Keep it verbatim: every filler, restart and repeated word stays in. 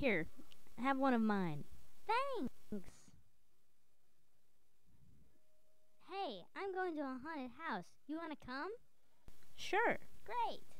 Here, have one of mine. Thanks. Hey, I'm going to a haunted house. You want to come? Sure. Great.